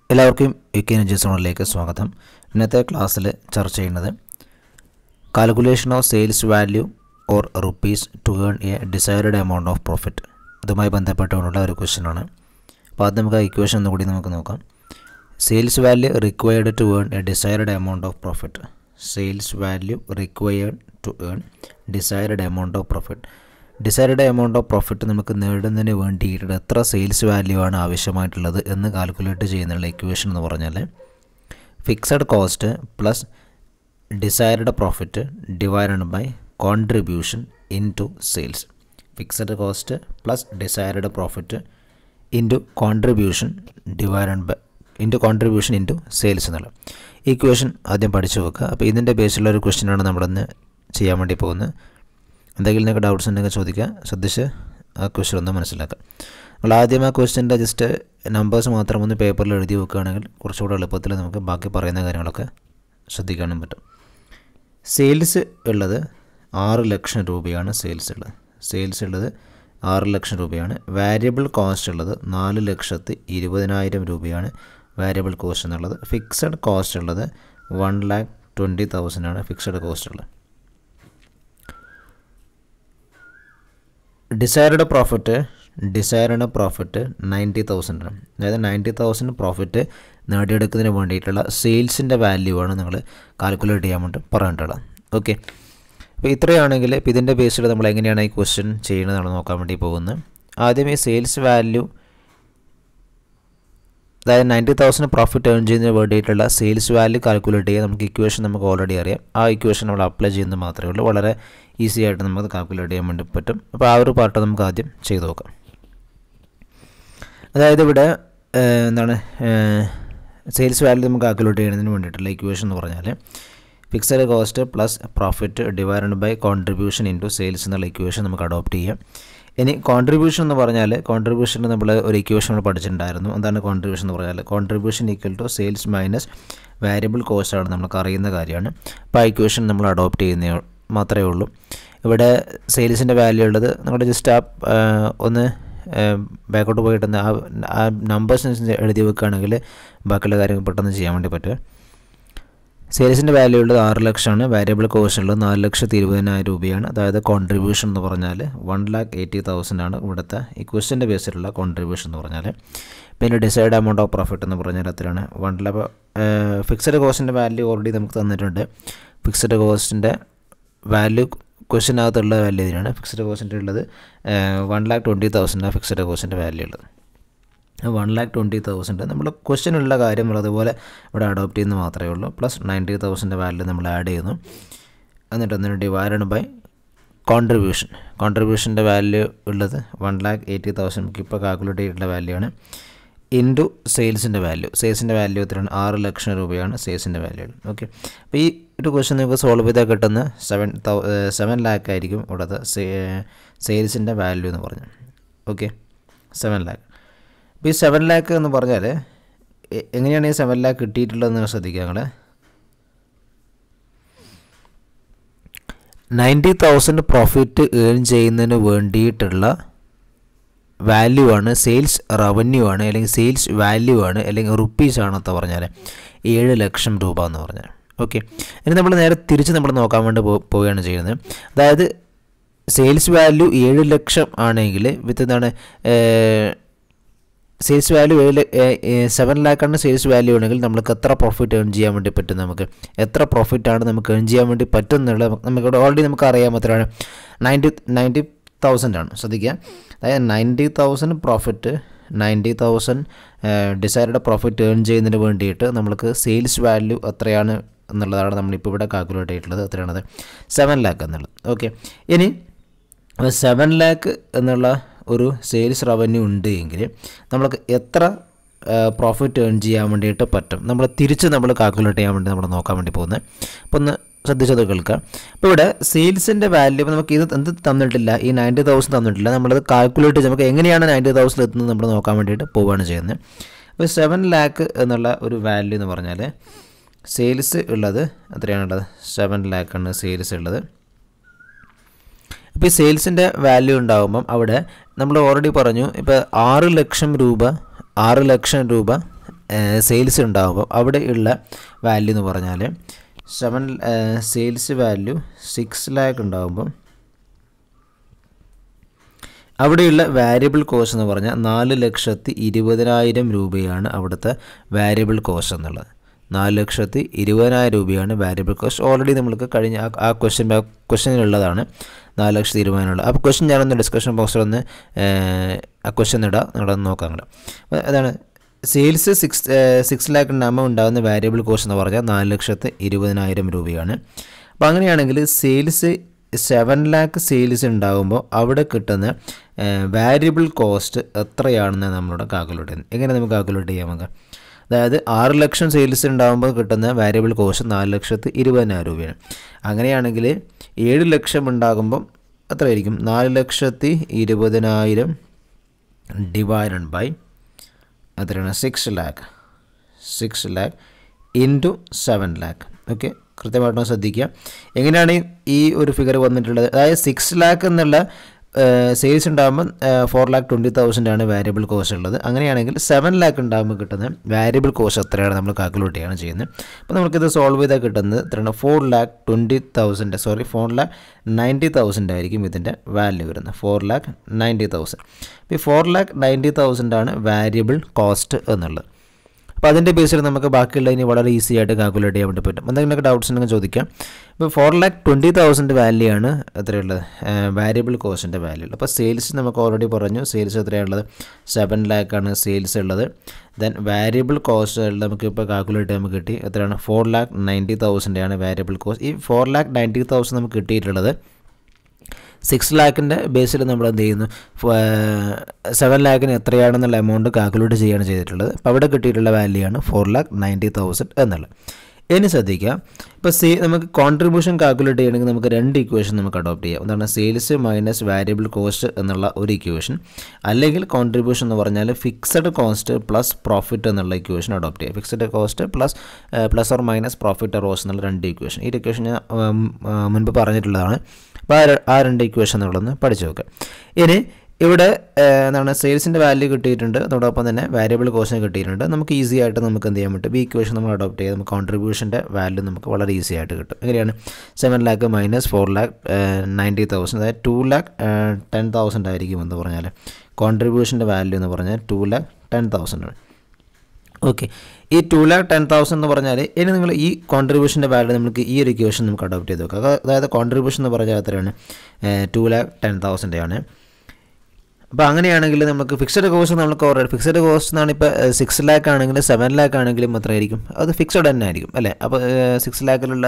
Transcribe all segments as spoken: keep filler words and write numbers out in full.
എല്ലാവർക്കും UK energy സോണിലേക്ക് സ്വാഗതം. ഇന്നത്തെ ക്ലാസ്സിൽ ചർച്ച ചെയ്യുന്നത് calculation of sales value or rupees to earn a desired amount of profit. ഇതുമായി ബന്ധപ്പെട്ടുകൊണ്ടുള്ള ഒരു ക്വസ്റ്റ്യനാണ്. അപ്പോൾ അത് നമുക്ക് ആ ഇക്വേഷൻ ഒന്നുകൂടി നമുക്ക് നോക്കാം. Sales value required to earn a desired amount of profit. Sales value required to earn desired amount of profit. Desired amount of profit നമുക്ക് നേടുന്നതിന് വേണ്ടിയിട്ട് എത്ര സെയിൽസ് വാല്യൂ ആണ് ആവശ്യമായിട്ടുള്ളത് എന്ന് കാൽക്കുലേറ്റ് ചെയ്യുന്നുള്ള ഇക്വേഷൻ എന്ന് പറഞ്ഞാൽ fixed cost plus desired profit divided by contribution into sales. Fixed cost plus desired profit into contribution divided by into contribution into sales എന്നുള്ള ഇക്വേഷൻ ആദ്യം പഠിച്ചു വെക്കുക. അപ്പോൾ ഇതിൻ്റെ ബേസിലുള്ള ഒരു ക്വസ്റ്റ്യനാണ് നമ്മളിന്ന് ചെയ്യാൻ വേണ്ടി പോകുന്നത്. എന്തെങ്കിലും നിങ്ങൾക്ക് ഡൗട്ട്സ് ഉണ്ടെങ്കിൽ ചോദിക്കുക, ശ്രദ്ധിച്ച് ആ ക്വസ്റ്റ്യൻ ഒന്ന് മനസ്സിലാക്കുക. നമ്മൾ ആദ്യം ആ ക്വസ്റ്റ്യൻ്റെ ജസ്റ്റ് നമ്പേഴ്സ് മാത്രം ഒന്ന് പേപ്പറിൽ എഴുതി വെക്കുകയാണെങ്കിൽ കുറച്ചുകൂടെ എളുപ്പത്തിൽ നമുക്ക് ബാക്കി പറയുന്ന കാര്യങ്ങളൊക്കെ ശ്രദ്ധിക്കാനും പറ്റും. സെയിൽസ് ഉള്ളത് ആറ് ലക്ഷം രൂപയാണ്. സെയിൽസ് ഉള്ളത് സെയിൽസ് ഉള്ളത് ആറ് ലക്ഷം രൂപയാണ്. വാരിയബിൾ കോസ്റ്റ് ഉള്ളത് നാല് ലക്ഷത്തി ഇരുപതിനായിരം രൂപയാണ് വാരിയബിൾ കോസ്റ്റ് എന്നുള്ളത്. ഫിക്സഡ് കോസ്റ്റ് ഉള്ളത് വൺ ലാക്ക് ട്വൻറ്റി തൗസൻഡ് ആണ് ഫിക്സഡ് കോസ്റ്റ് ഉള്ളത്. Desired profit desired profit ninety thousand ആണ്. അതായത് നയൻറ്റി തൗസൻഡ് പ്രോഫിറ്റ് നേടിയെടുക്കുന്നതിന് വേണ്ടിയിട്ടുള്ള സെയിൽസിൻ്റെ വാല്യൂ ആണ് നിങ്ങൾ കാൽക്കുലേറ്റ് ചെയ്യാൻ വേണ്ടി പറഞ്ഞിട്ടുള്ളത്. ഓക്കെ, അപ്പോൾ ഇത്രയാണെങ്കിൽ ഇപ്പോൾ ഇതിൻ്റെ ബേസിൽ നമ്മൾ എങ്ങനെയാണ് ഈ ക്വസ്റ്റ്യൻ ചെയ്യുന്നതാണ് നോക്കാൻ വേണ്ടി പോകുന്നത്. ആദ്യം ഈ സെയിൽസ് വാല്യൂ, അതായത് നയൻറ്റി തൗസൻഡ് പ്രോഫിറ്റ് ഏൺ ചെയ്യുന്നതിന് വേണ്ടിയിട്ടുള്ള സെയിൽസ് വാല്യൂ കാൽക്കുലേറ്റ് ചെയ്യാൻ നമുക്ക് ഇക്വേഷൻ നമുക്ക് ഓൾറെഡി അറിയാം. ആ ഇക്വേഷൻ നമ്മൾ അപ്ലൈ ചെയ്യുന്നത് മാത്രമേ ഉള്ളൂ. വളരെ ഈസി ആയിട്ട് നമുക്ക് കാൽക്കുലേറ്റ് ചെയ്യാൻ വേണ്ടി പറ്റും. അപ്പോൾ ആ ഒരു പാർട്ട് നമുക്ക് ആദ്യം ചെയ്ത് നോക്കാം. അതായത് ഇവിടെ എന്താണ് സെയിൽസ് വാല്യൂ നമുക്ക് കാൽക്കുലേറ്റ് ചെയ്യുന്നതിന് വേണ്ടിയിട്ടുള്ള ഇക്വേഷൻ എന്ന് പറഞ്ഞാൽ fixed cost plus profit divided by contribution into sales എന്നുള്ള ഇക്വേഷൻ നമുക്ക് അഡോപ്റ്റ് ചെയ്യാം. ഇനി കോൺട്രിബ്യൂഷൻ എന്ന് പറഞ്ഞാൽ കോൺട്രിബ്യൂഷന് നമ്മൾ ഒരു ഇക്വേഷൻ നമ്മൾ പഠിച്ചിട്ടുണ്ടായിരുന്നു. എന്താണ് കോൺട്രിബ്യൂഷൻ എന്ന് പറഞ്ഞാൽ contribution equal to sales minus variable cost ആണ്, നമുക്ക് അറിയുന്ന കാര്യമാണ്. അപ്പോൾ ആ ഇക്വേഷൻ നമ്മൾ അഡോപ്റ്റ് ചെയ്യുന്ന മാത്രമേ ഉള്ളൂ. ഇവിടെ സെയിൽസിൻ്റെ വാല്യൂ ഉള്ളത് നിങ്ങളുടെ ജസ്റ്റ് ആ ഒന്ന് ബാക്കോട്ട് പോയിട്ട് ആ ആ നമ്പേഴ്സ് എഴുതി വെക്കുകയാണെങ്കിൽ ബാക്കിയുള്ള കാര്യങ്ങൾ പെട്ടെന്ന് ചെയ്യാൻ വേണ്ടി പറ്റുക. സെയിൽസിൻ്റെ വാല്യൂ ഉള്ളത് ആറ് ലക്ഷമാണ്. വാരിയബിൾ കോസ്റ്റ് ഉള്ളത് നാല് ലക്ഷത്തി ഇരുപതിനായിരം രൂപയാണ്. അതായത് കോൺട്രിബ്യൂഷൻ എന്ന് പറഞ്ഞാൽ വൺ ലാക്ക് എയ്റ്റി തൗസൻഡ് ആണ് ഇവിടുത്തെ ഈ ക്വസ്റ്റ്യൻ്റെ ബേസിലുള്ള കോൺട്രിബ്യൂഷൻ എന്ന് പറഞ്ഞാൽ. പിന്നെ ഡിസൈഡ് എമൗണ്ട് ഓഫ് പ്രോഫിറ്റ് എന്ന് പറഞ്ഞാൽ എത്രയാണ്? വൺ ലാക്ക്. ഫിക്സഡ് കോസ്റ്റിൻ്റെ വാല്യൂ ഓൾറെഡി നമുക്ക് തന്നിട്ടുണ്ട്. ഫിക്സഡ് കോസ്റ്റിൻ്റെ വാല്യൂ ക്വസ്റ്റ്യനകത്തുള്ള വാല്യൂ ഇതിനാണ്. ഫിക്സഡ് കോസ്റ്റിൻ്റെ ഉള്ളത് വൺ ലാക്ക് ട്വൻറ്റി തൗസൻഡാണ് ഫിക്സഡ് കോസ്റ്റിൻ്റെ വാല്യൂ ഉള്ളത്. വൺ ലാക്ക് ട്വൻറ്റി തൗസൻഡ് നമ്മൾ ക്വസ്റ്റ്യനുള്ള കാര്യം നമ്മൾ അതുപോലെ ഇവിടെ അഡോപ്റ്റ് ചെയ്യുന്നത് മാത്രമേ ഉള്ളൂ. പ്ലസ് നയൻറ്റി തൗസൻഡ് വാല്യൂ നമ്മൾ ആഡ് ചെയ്യുന്നു. എന്നിട്ട് ഒന്നിന് ഡിവൈഡഡ് ബൈ കോൺട്രിബ്യൂഷൻ. കോൺട്രിബ്യൂഷൻ്റെ വാല്യൂ ഉള്ളത് വൺ ലാക്ക് എയ്റ്റി തൗസൻഡ് നമുക്ക് ഇപ്പോൾ കാൽക്കുലേറ്റ് ചെയ്തിട്ടുള്ള വാല്യൂ ആണ്. ഇൻറ്റു സെയിൽസിൻ്റെ വാല്യൂ. സെയിൽസിൻ്റെ വാല്യൂ എത്രയാണ്? ആറ് ലക്ഷം രൂപയാണ് സെയിൽസിൻ്റെ വാല്യൂ. ഓക്കെ, അപ്പോൾ ഈ ഒരു ക്വസ്റ്റ്യൻ നിങ്ങൾക്ക് സോൾവ് ചെയ്താൽ കിട്ടുന്ന സെവൻ തൗ സെവൻ ലാക്ക് ആയിരിക്കും ഇവിടുത്തെ സെയിൽസിൻ്റെ വാല്യൂ എന്ന് പറഞ്ഞു. Okay, seven lakh. അപ്പോൾ ഈ സെവൻ ലാക്ക് എന്ന് പറഞ്ഞാൽ എങ്ങനെയാണ് ഈ സെവൻ ലാക്ക് കിട്ടിയിട്ടുള്ളതെന്ന് ശ്രദ്ധിക്കുക. ഞങ്ങൾ നയൻറ്റി തൗസൻഡ് പ്രോഫിറ്റ് ഏൺ ചെയ്യുന്നതിന് വേണ്ടിയിട്ടുള്ള വാല്യൂ ആണ്, സെയിൽസ് റവന്യൂ ആണ്, അല്ലെങ്കിൽ സെയിൽസ് വാല്യൂ ആണ്, അല്ലെങ്കിൽ റുപ്പീസ് ആണെന്ന് പറഞ്ഞാൽ ഏഴ് ലക്ഷം രൂപ എന്ന് പറഞ്ഞാൽ. ഓക്കെ, ഇനി നമ്മൾ നേരെ തിരിച്ച് നമ്മൾ നോക്കാൻ വേണ്ടി പോവുകയാണ് ചെയ്യുന്നത്. അതായത് സെയിൽസ് വാല്യൂ ഏഴ് ലക്ഷം ആണെങ്കിൽ വിത്ത് എന്താണ് സെയിൽസ് വാല്യൂ ഏഴ് സെവൻ ലാക്കാണ് സെയിൽസ് വാല്യൂ ആണെങ്കിൽ നമുക്ക് എത്ര പ്രോഫിറ്റ് ഏൺ ചെയ്യാൻ വേണ്ടി പറ്റും? നമുക്ക് എത്ര പ്രോഫിറ്റാണ് നമുക്ക് ഏൺ ചെയ്യാൻ വേണ്ടി പറ്റുന്നുള്ള നമുക്കിവിടെ ഓൾറെഡി നമുക്ക് അറിയാം എത്രയാണ്? നയൻറ്റി നയൻറ്റി തൗസൻഡ് ആണ്. ശ്രദ്ധിക്കുക, അതായത് ninety thousand profit ninety thousand desired profit earn ചെയ്യുന്നതിന് വേണ്ടിയിട്ട് നമ്മൾക്ക് സെയിൽസ് വാല്യൂ എത്രയാണ് എന്നുള്ളതാണ് നമ്മളിപ്പോൾ ഇവിടെ കാൽക്കുലേറ്റ് ചെയ്തിട്ടുള്ളത്. എത്രയാണത്? സെവൻ ലാക്ക് എന്നുള്ളത്. ഓക്കെ, ഇനി സെവൻ ലാക്ക് എന്നുള്ള ഒരു സെയിൽസ് റവന്യൂ ഉണ്ട് എങ്കിൽ നമ്മൾക്ക് എത്ര പ്രോഫിറ്റ് ഏൺ ചെയ്യാൻ വേണ്ടിയിട്ട് പറ്റും? നമ്മൾ തിരിച്ച് നമ്മൾ കാൽക്കുലേറ്റ് ചെയ്യാൻ വേണ്ടി നമ്മൾ നോക്കാൻ വേണ്ടി പോകുന്നത്. അപ്പോൾ ഒന്ന് ശ്രദ്ധിച്ചത് കേൾക്കുക. അപ്പോൾ ഇവിടെ സെയിൽസിൻ്റെ വാല്യൂ നമുക്ക് ഇത് എന്ത് തന്നിട്ടില്ല, ഈ നയൻറ്റി തൗസൻഡ് തന്നിട്ടില്ല. നമ്മളത് കാൽക്കുലേറ്റ് ചെയ്ത് നമുക്ക് എങ്ങനെയാണ് നയൻറ്റി തൗസൻഡ് എത്തുന്നത് നമ്മൾ നോക്കാൻ വേണ്ടിയിട്ട് പോവുകയാണ് ചെയ്യുന്നത്. അപ്പോൾ സെവൻ ലാക്ക് എന്നുള്ള ഒരു വാല്യൂ എന്ന് പറഞ്ഞാൽ സെയിൽസ് ഉള്ളത് എത്രയാണുള്ളത്? സെവൻ ലാക്കാണ് സെയിൽസ് ഉള്ളത്. ഇപ്പോൾ ഈ സെയിൽസിൻ്റെ വാല്യൂ ഉണ്ടാകുമ്പം അവിടെ നമ്മൾ ഓൾറെഡി പറഞ്ഞു, ഇപ്പോൾ ആറ് ലക്ഷം രൂപ ആറ് ലക്ഷം രൂപ സെയിൽസ് ഉണ്ടാകുമ്പോൾ അവിടെയുള്ള വാല്യൂ എന്ന് പറഞ്ഞാൽ seven sales value six lakh ഉണ്ടാകുമ്പോൾ അവിടെയുള്ള വാരിയബിൾ കോസ്റ്റ് എന്ന് പറഞ്ഞാൽ നാല് ലക്ഷത്തി ഇരുപതിനായിരം രൂപയാണ് അവിടുത്തെ വാരിയബിൾ കോസ്റ്റ് എന്നുള്ളത്. നാല് ലക്ഷത്തി ഇരുപതിനായിരം രൂപയാണ് വാരിയബിൾ കോസ്റ്റ്. ഓൾറെഡി നമ്മൾക്ക് കഴിഞ്ഞ ആ ക്വസ്റ്റ്യൻ ക്വസ്റ്റ്യനിലുള്ളതാണ് നാല് ലക്ഷത്തി ഇരുപതിനായിരം. അപ്പോൾ ക്വസ്റ്റ്യൻ ഞാനൊന്ന് ഡിസ്കഷൻ ബോക്സിൽ ഒന്ന് ആ ക്വസ്റ്റ്യൻ ഇടാം, നിങ്ങളൊന്ന് നോക്കാം. അപ്പോൾ അതാണ് സെയിൽസ് സിക്സ് സിക്സ് ലാക്ക് ഉണ്ടാകുമ്പോൾ ഉണ്ടാകുന്ന വാരിയബിൾ കോസ്റ്റ് എന്ന് പറഞ്ഞാൽ നാല് ലക്ഷത്തി ഇരുപതിനായിരം രൂപയാണ്. അപ്പോൾ അങ്ങനെയാണെങ്കിൽ സെയിൽസ് സെവൻ ലാക്ക് സെയിൽസ് ഉണ്ടാകുമ്പോൾ അവിടെ കിട്ടുന്ന വാരിയബിൾ കോസ്റ്റ് എത്രയാണെന്ന് നമ്മളിവിടെ കാൽക്കുലേറ്റ് ചെയ്യുന്നത്. എങ്ങനെ നമുക്ക് കാൽക്കുലേറ്റ് ചെയ്യാം? നമുക്ക് അതായത് ആറ് ലക്ഷം സെയിൽസ് ഉണ്ടാകുമ്പോൾ കിട്ടുന്ന വാരിയബിൾ കോസ്റ്റ് നാല് ലക്ഷത്തി ഇരുപതിനായിരം രൂപയാണ്. അങ്ങനെയാണെങ്കിൽ ഏഴ് ലക്ഷം ഉണ്ടാകുമ്പം എത്രയായിരിക്കും? നാല് ലക്ഷത്തി ഇരുപതിനായിരം ഡിവൈഡഡ് ബൈ എത്രയാണ്? Six lakh six lakh into seven lakh. Okay, കൃത്യമായിട്ടൊന്ന് ശ്രദ്ധിക്കുക. എങ്ങനെയാണ് ഈ ഒരു ഫിഗർ വന്നിട്ടുള്ളത്? അതായത് സിക്സ് ലാക്ക് എന്നുള്ള സെയിൽസ് ഉണ്ടാകുമ്പോൾ ഫോർ ലാക്ക് ട്വൻറ്റി തൗസൻഡ് ആണ് വാരിയബിൾ കോസ്റ്റ് ഉള്ളത്. അങ്ങനെയാണെങ്കിൽ സെവൻ ലാക്ക് ഉണ്ടാകുമ്പോൾ കിട്ടുന്ന വാരിയബിൾ കോസ്റ്റ് എത്രയാണ് നമ്മൾ കാൽക്കുലേറ്റ് ചെയ്യാണ് ചെയ്യുന്നത്. അപ്പോൾ നമുക്കിത് സോൾവ് ചെയ്താൽ കിട്ടുന്നത് എത്രയാണ്? Four lakh twenty thousand sorry four lakh ninety thousand ആയിരിക്കും ഇതിൻ്റെ വാല്യൂ വരുന്നത്. Four lakh ninety thousand. അപ്പോൾ ഈ ഫോർ ലാക്ക് നയൻറ്റി തൗസൻഡ് ആണ് വാരിയബിൾ കോസ്റ്റ് എന്നുള്ളത്. അപ്പോൾ അതിൻ്റെ ബേസിൽ നമുക്ക് ബാക്കിയുള്ള ഇനി വളരെ ഈസി ആയിട്ട് കാൽക്കുലേറ്റ് ചെയ്യാൻ വേണ്ടി പറ്റും. എന്തെങ്കിലും ഡൗട്ട്സ് ഉണ്ടെങ്കിൽ ചോദിക്കാം. ഇപ്പോൾ four lakh twenty thousand value ആണ് എത്രയുള്ളത്? വാരിയബിൾ കോസ്റ്റിൻ്റെ വാല്യൂ ഉള്ളത്. അപ്പോൾ സെയിൽസ് നമുക്ക് ഓൾറെഡി പറഞ്ഞു, സെയിൽസ് എത്രയാണുള്ളത്? സെവൻ ലാക്കാണ് സെയിൽസ് ഉള്ളത്. ദെൻ വാരിയബിൾ കോസ്റ്റ് നമുക്കിപ്പോൾ കാൽക്കുലേറ്റ് ചെയ്യാൻ കിട്ടി എത്രയാണ്? ഫോർ ലാക്ക് നയൻറ്റി തൗസൻഡ് ആണ് വാരിയബിൾ കോസ്റ്റ്. ഈ ഫോർ ലാക്ക് നയൻറ്റി തൗസൻഡ് നമുക്ക് കിട്ടിയിട്ടുള്ളത് സിക്സ് ലാക്കിൻ്റെ ബേസിൽ നമ്മൾ എന്ത് ചെയ്യുന്നു? സെവൻ ലാക്കിന് എത്രയാണെന്നുള്ള എമൗണ്ട് കാൽക്കുലേറ്റ് ചെയ്യുകയാണ് ചെയ്തിട്ടുള്ളത്. അപ്പോൾ അവിടെ കിട്ടിയിട്ടുള്ള വാല്യൂ ആണ് ഫോർ ലാക്ക് നയൻറ്റി തൗസൻഡ് എന്നുള്ളത്. ഇനി ശ്രദ്ധിക്കുക, ഇപ്പോൾ സേ നമുക്ക് കോൺട്രിബ്യൂഷൻ കാൽക്കുലേറ്റ് ചെയ്യണമെങ്കിൽ നമുക്ക് രണ്ട് ഇക്വേഷൻ നമുക്ക് അഡോപ്റ്റ് ചെയ്യാം. എന്താണ്? സെയിൽസ് മൈനസ് വാരിയബിൾ കോസ്റ്റ് എന്നുള്ള ഒരു ഇക്വേഷൻ, അല്ലെങ്കിൽ കോൺട്രിബ്യൂഷൻ എന്ന് പറഞ്ഞാൽ ഫിക്സഡ് കോസ്റ്റ് പ്ലസ് പ്രോഫിറ്റ് എന്നുള്ള ഇക്വേഷൻ അഡോപ്റ്റ് ചെയ്യുക. Fixed cost plus plus or minus profit or loss എന്നുള്ള രണ്ട് ഇക്വേഷൻ. ഈ ഇക്വേഷൻ ഞാൻ മുൻപ് പറഞ്ഞിട്ടുള്ളതാണ്. അപ്പോൾ ആ രണ്ട് ഇക്വേഷൻ എന്നുള്ളതൊന്ന് പഠിച്ചു നോക്കുക. ഇനി ഇവിടെ എന്താണ്? സെയിൽസിൻ്റെ വാല്യൂ കിട്ടിയിട്ടുണ്ട്, അതോടൊപ്പം തന്നെ വാരിയബിൾ കോസ്റ്റിന് കിട്ടിയിട്ടുണ്ട്. നമുക്ക് ഈസി ആയിട്ട് നമുക്ക് എന്ത് ചെയ്യാൻ പറ്റും? ഈ ഇക്വേഷൻ നമ്മൾ അഡോപ്റ്റ് ചെയ്ത് നമുക്ക് കോൺട്രിബ്യൂഷൻ്റെ വാല്യൂ നമുക്ക് വളരെ ഈസി ആയിട്ട് കിട്ടും. എങ്ങനെയാണ്? Seven lakh minus four lakh ninety thousand, അതായത് ടു ലാക്ക് ടെൻ തൗസൻഡ് ആയിരിക്കും എന്ന് പറഞ്ഞാൽ കോൺട്രിബ്യൂഷൻ്റെ വാല്യൂ എന്ന് പറഞ്ഞാൽ ടു ലാക്ക് ടെൻ തൗസൻഡ് ആണ്. ഓക്കെ, ഈ ടു ലാക്ക് ടെൻ തൗസൻഡ് എന്ന് പറഞ്ഞാൽ ഇനി നിങ്ങൾ ഈ കോൺട്രിബ്യൂഷൻ്റെ വാല്യൂ നമുക്ക് ഈ ഒരു ഇക്വേഷൻ നമുക്ക് അഡോപ്റ്റ് ചെയ്ത് നോക്കുക. അതായത് കോൺട്രിബ്യൂഷൻ എന്ന് പറഞ്ഞാൽ എത്രയാണ്? ടു ലാക്ക് ടെൻ തൗസൻഡ് ആണ്. അപ്പോൾ അങ്ങനെയാണെങ്കിൽ നമുക്ക് ഫിക്സഡ് കോസ്റ്റ് നമുക്ക് ഓൾറെഡി ഫിക്സഡ് കോസ്റ്റ് എന്നാണ്. ഇപ്പോൾ സിക്സ് ലാക്ക് ആണെങ്കിലും സെവൻ ലാക്ക് ആണെങ്കിലും എത്രയായിരിക്കും? അത് ഫിക്സഡ് തന്നെ ആയിരിക്കും അല്ലേ? അപ്പോൾ സിക്സ് ലാക്കിലുള്ള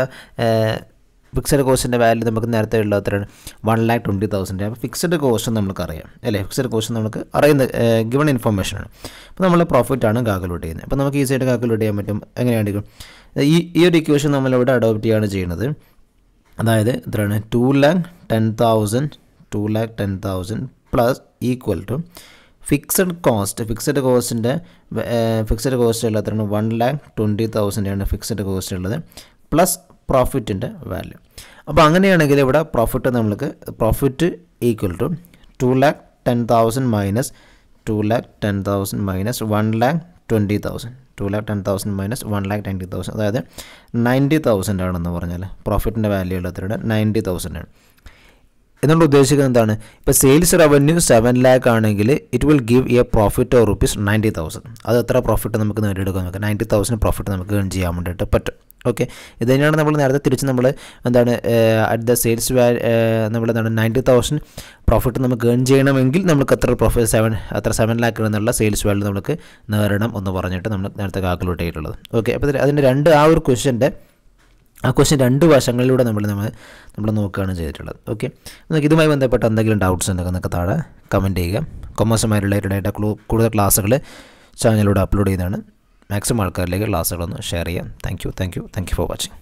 ഫിക്സഡ് കോസ്റ്റിൻ്റെ വാല്യൂ നമുക്ക് നേരത്തെ ഉള്ള എത്രയാണ്? One lakh twenty thousand. അപ്പോൾ ഫിക്സഡ് കോസ്റ്റ് നമുക്കറിയാം അല്ലേ? ഫിക്സഡ് കോസ്റ്റ് നമുക്ക് അറിയുന്ന ഗിവൺ ഇൻഫർമേഷനാണ്. അപ്പോൾ നമ്മൾ പ്രോഫിറ്റാണ് കാൽക്കുലേറ്റ് ചെയ്യുന്നത്. അപ്പോൾ നമുക്ക് ഈസിയായിട്ട് കാൽക്കുലേറ്റ് ചെയ്യാൻ പറ്റും. എങ്ങനെയായിരിക്കും? ഈ ഈ ഒരു ഇക്വേഷൻ നമ്മളിവിടെ അഡോപ്റ്റ് ചെയ്യുകയാണ് ചെയ്യുന്നത്. അതായത് എത്രയാണ്? Two lakh ten thousand two lakh ten thousand plus equal to fixed cost. Fixed കോസ്റ്റിൻ്റെ ഫിക്സഡ് കോസ്റ്റ് ഉള്ളത് എത്രയാണ്? വൺ ലാക്ക് ട്വൻറ്റി തൗസൻഡാണ് ഫിക്സഡ് കോസ്റ്റ് ഉള്ളത്, പ്ലസ് പ്രോഫിറ്റിൻ്റെ വാല്യൂ. അപ്പോൾ അങ്ങനെയാണെങ്കിൽ ഇവിടെ പ്രോഫിറ്റ് നമ്മൾക്ക് profit equal to two lakh ten thousand minus two lakh ten thousand minus one lakh twenty thousand two lakh ten thousand minus one lakh twenty thousand, അതായത് നയൻറ്റി തൗസൻഡ് ആണെന്ന് പറഞ്ഞാൽ പ്രോഫിറ്റിൻ്റെ വാല്യൂ ഉള്ള എത്രയുടെ നയൻറ്റി തൗസൻഡ് ആണ്. എന്നുള്ള ഉദ്ദേശിക്കുന്നത് എന്താണ്? ഇപ്പോൾ സെയിൽസ് റവന്യൂ സെവൻ ലാക്ക് ആണെങ്കിൽ it will give a profit of rupees ninety thousand. അത് എത്ര പ്രോഫിറ്റ് നമുക്ക് നേടിയെടുക്കാൻ നോക്കാം? നയൻറ്റി തൗസൻഡ് പ്രോഫിറ്റ് നമുക്ക് ഏൺ ചെയ്യാൻ വേണ്ടിയിട്ട് പറ്റും. ഓക്കെ, ഇത് തന്നെയാണ് നമ്മൾ നേരത്തെ തിരിച്ച് നമ്മൾ എന്താണ് അറ്റ് ദ സെയിൽസ് വാല്യൂ നമ്മൾ എന്താണ് നയൻറ്റി തൗസൻഡ് പ്രോഫിറ്റ് നമുക്ക് ഏൺ ചെയ്യണമെങ്കിൽ നമുക്ക് എത്ര പ്രോഫിറ്റ് സെവൻ അത്ര സെവൻ ലാക്ക് എന്നുള്ള സെയിൽസ് വാല്യൂ നമുക്ക് നേടണം എന്ന് പറഞ്ഞിട്ട് നമ്മൾ നേരത്തെ കാൽക്കുലേറ്റ് ചെയ്തിട്ടുള്ളത്. ഓക്കെ, അപ്പോൾ അതിൻ്റെ രണ്ട് ആ ഒരു ക്വസ്റ്റ്യൻ്റെ ആ ക്വസ്റ്റ്യൻ രണ്ട് വശങ്ങളിലൂടെ നമ്മൾ നമ്മൾ നമ്മൾ നോക്കുകയാണ് ചെയ്തിട്ടുള്ളത്. ഓക്കെ, നമുക്ക് ഇതുമായി ബന്ധപ്പെട്ട എന്തെങ്കിലും ഡൗട്ട്സ് ഉണ്ടെങ്കിൽ നിങ്ങൾക്ക് താഴെ കമൻറ്റ് ചെയ്യുക. കൊമേഴ്സുമായി റിലേറ്റഡ് ആയിട്ട് കൂടുതൽ ക്ലാസ്സുകൾ ചാനലിലൂടെ അപ്ലോഡ് ചെയ്യുന്നതാണ്. മാക്സിമം ആൾക്കാരിലേക്ക് ക്ലാസ്സുകളൊന്ന് ഷെയർ ചെയ്യാം. Thank you thank you thank you for watching.